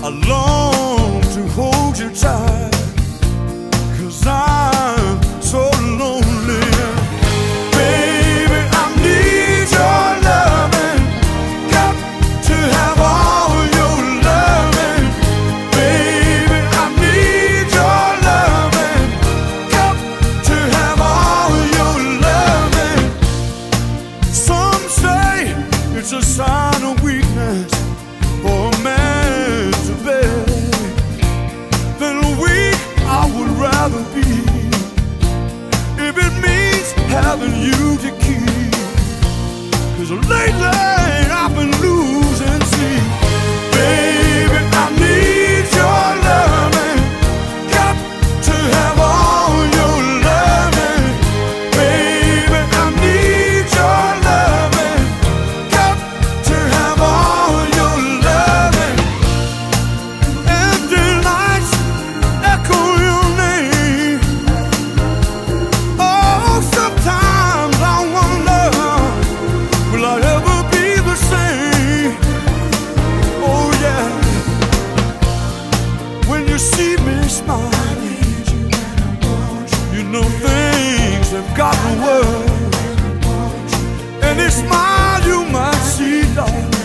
I long to hold you tight, 'cause I'm so lonely. Baby, I need your loving, got to have all your loving. Baby, I need your loving, got to have all your loving. Some say it's a sign of weakness for a man to bear. Then weak I would rather be, if it means having you to keep. 'Cause lately I've been losing sleep. Baby, I need your loving, got to have all your loving. Baby, I need your loving, got to have all your loving. Empty nights echo your name. Oh, sometimes I wonder, will I ever be the same? Oh yeah, when you see me smile, you know things have gotten worse. Any smile you might see, darling,